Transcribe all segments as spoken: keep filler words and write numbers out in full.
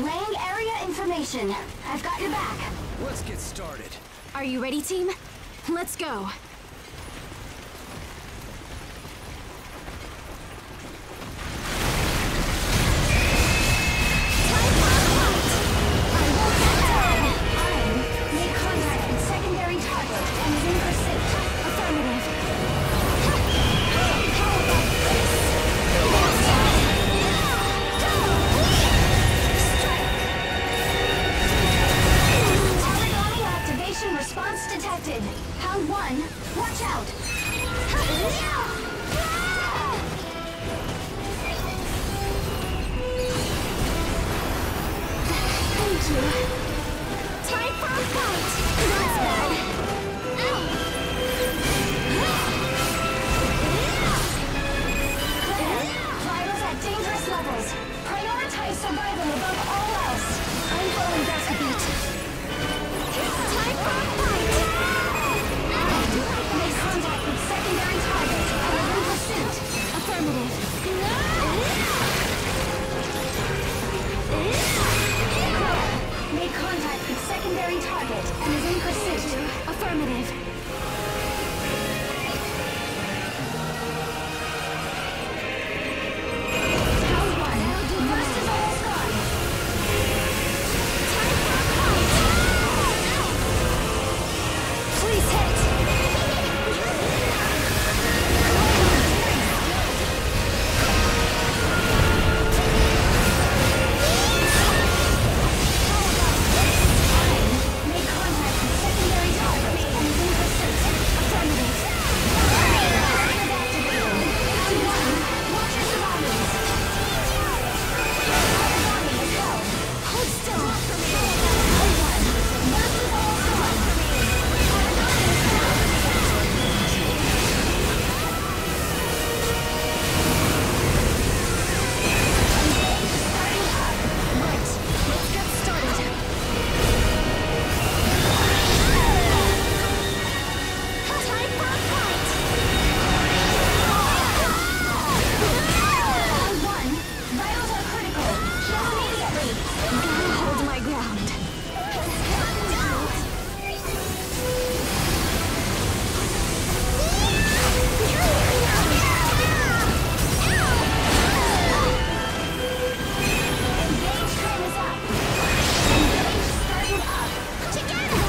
Relaying area information. I've got your back. Let's get started. Are you ready, team? Let's go. Response detected. Pound one, watch out! Thank you. Time for a fight! That's bad. Vitals at dangerous levels. Prioritize survival above all else. I'm falling back a bit. Time for a fight! Make contact with secondary target. I am in pursuit. Affirmative. Made contact with secondary target and is in pursuit. Affirmative. Round one. Burst is almost gone. Time for a fight! Please hit! Made contact with secondary target and is in pursuit. Affirmative. Activated. Round one. Watch your surroundings. Aragami is held. Hold still. Round one. Burst is almost gone. Aragami is Right. Let's get started. Time for a fight! Round one. Vitals are critical. Heal immediately. Gotta hold my ground. Engage train is up. Engage starting up. Together!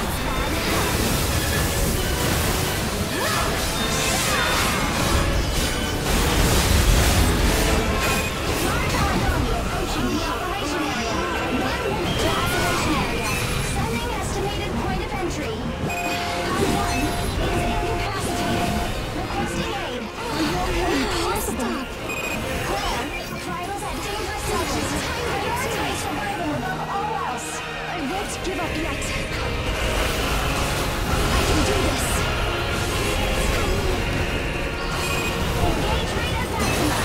Large Aragami approaching the operation area. One minute to activation area. Sending estimated point of entry. Pound one is incapacitated. Requesting aid. Impossible! Claire, vitals at dangerous levels. Prioritize survival above all else. I won't give up yet. I can do this. Engage rate at maximum.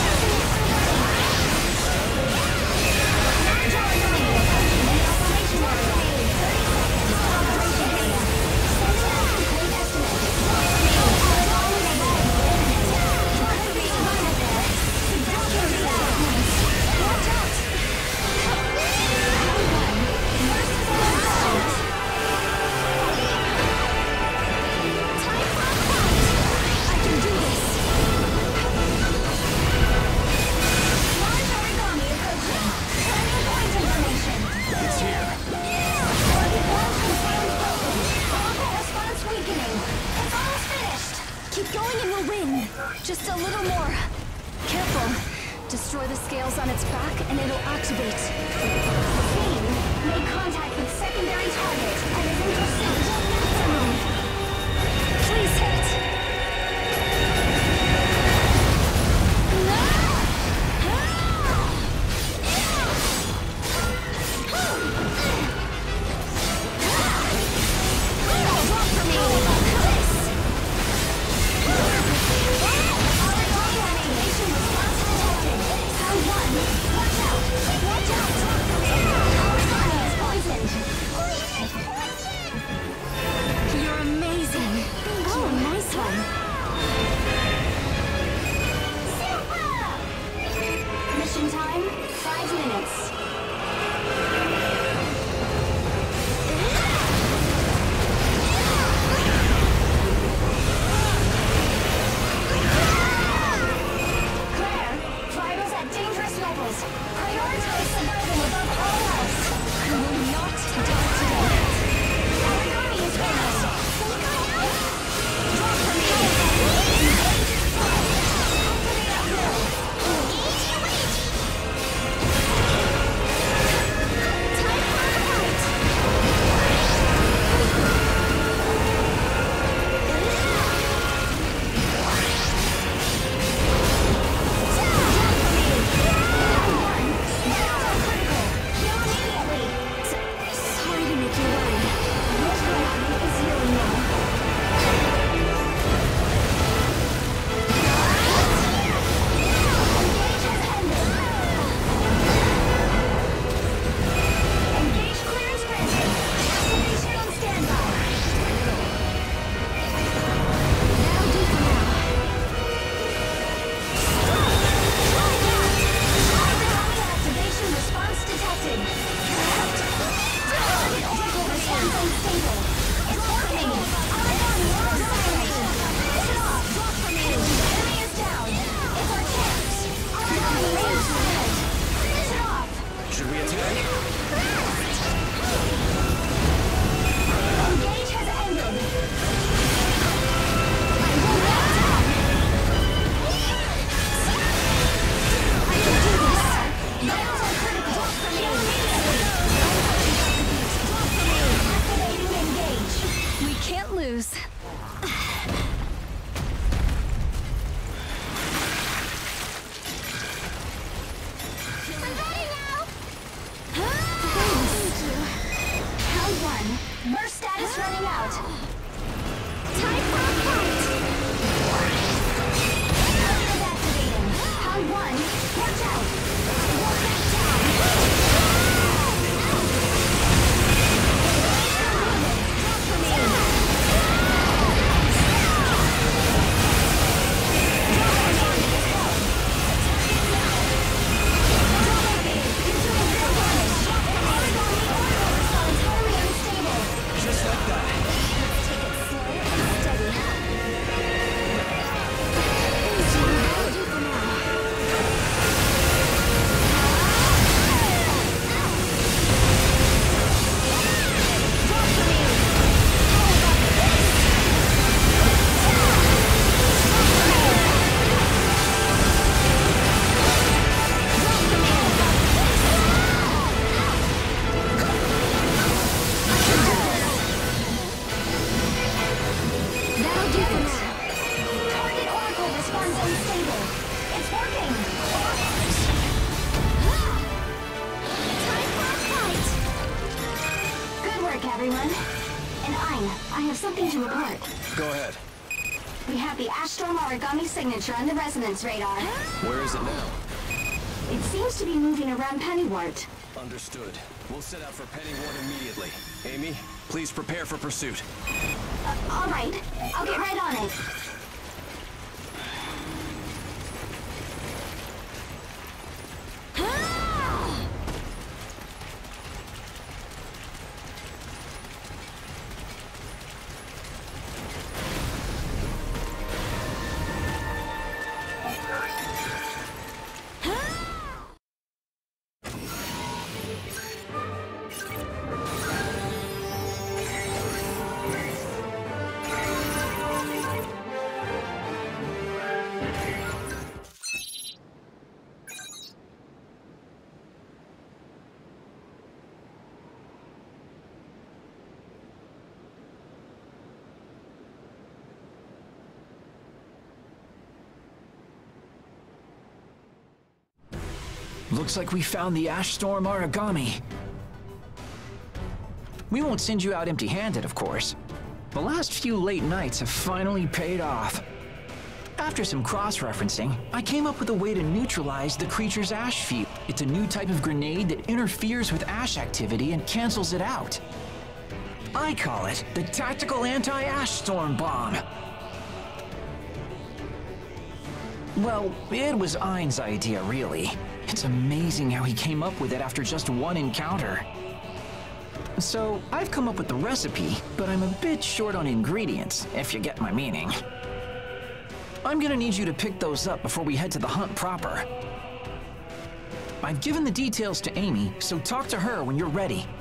Large Aragami approaching the operation area. thirty seconds to operation area. Sending activate estimate. Could be survived there. Security sequence. Watch out! Round one. Burst is almost gone. Time for a fight! I can do this. Large Aragami approaching. Sending point information. It's here. Orbit one confirmed broken. Orbital response weakening. It's almost finished. Keep going and we'll win. Just a little more. Careful. Destroy the scales on its back and it'll activate. Team made contact with secondary target and is in pursuit. Affirmative. Please hit. Hold on for me. Aragami activation response detected. Round one. Watch out! Watch out! Aragami is poisoned. have something to report. Go ahead. We have the Ashstorm origami signature on the resonance radar. Where is it now? It seems to be moving around Pennywort. Understood. We'll set out for Pennywort immediately. Amy, please prepare for pursuit. Uh, all right. I'll get right on it. Looks like we found the Ashstorm origami. We won't send you out empty-handed, of course. The last few late nights have finally paid off. After some cross-referencing, I came up with a way to neutralize the creature's ash field. It's a new type of grenade that interferes with ash activity and cancels it out. I call it the Tactical Anti-Ashstorm Bomb. Well, it was Ein's idea, really. It's amazing how he came up with it after just one encounter. So, I've come up with the recipe, but I'm a bit short on ingredients, if you get my meaning. I'm gonna need you to pick those up before we head to the hunt proper. I've given the details to Amy, so talk to her when you're ready.